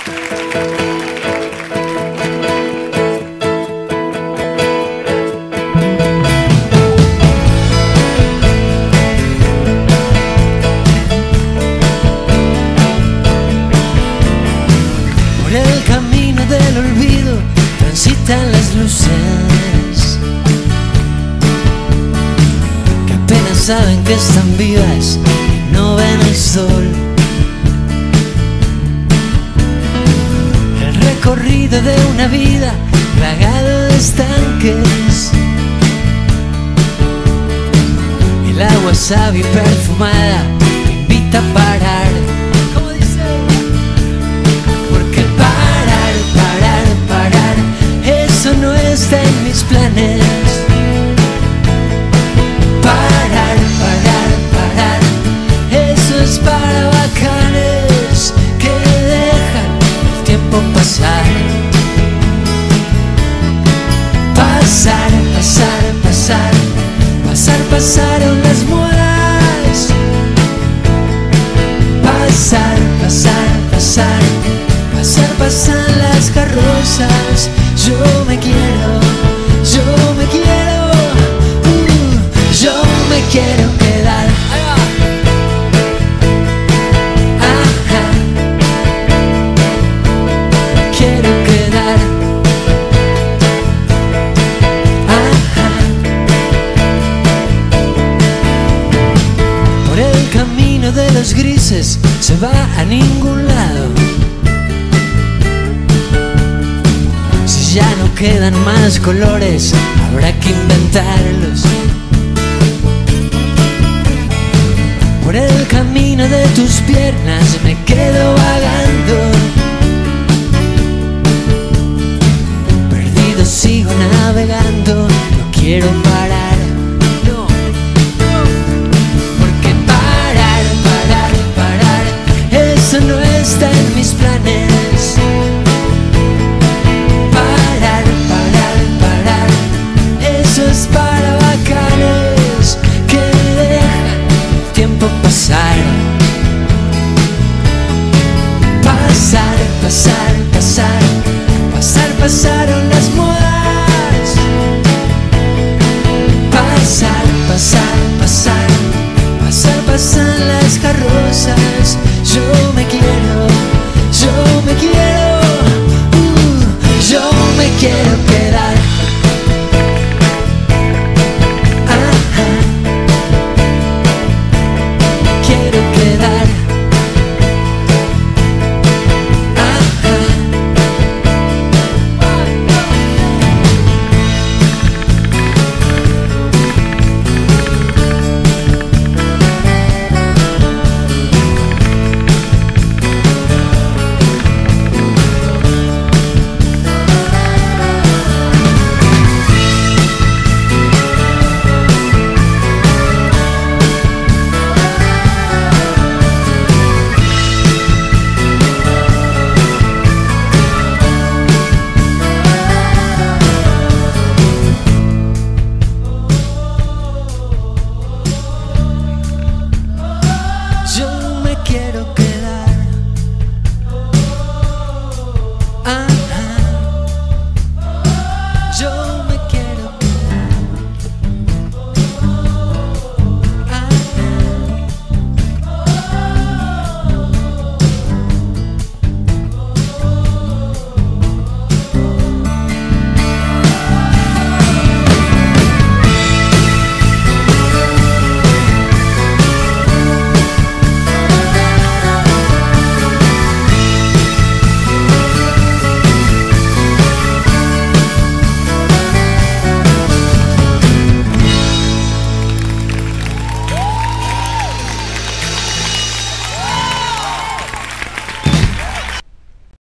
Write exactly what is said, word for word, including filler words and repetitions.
Por el camino del olvido transitan las luces que apenas saben que están vivas y no ven el sol. El recorrido de una vida plagado de estanques, el agua sabia y perfumada te invita a parar. ¿Cómo dice? Porque parar, parar, parar, eso no está en mis planes. Parar, parar, parar, eso es para bacanes que dejan el tiempo pasar. Pasar, pasar, pasar, pasar, pasaron las modas. Pasar, pasar, pasar, pasar, pasan las carrozas. Yo me quiero, yo me quiero, uh, yo me quiero quedar. Ajá. Quiero quedar. Ajá. Por el camino de los grises se va a ningún lado. Si ya no quedan más colores, habrá que inventarlos. Por el camino de tus piernas me quedo vagando. Perdido sigo navegando, no quiero parar. No, no. Porque parar, parar, parar, eso no está en mis planes.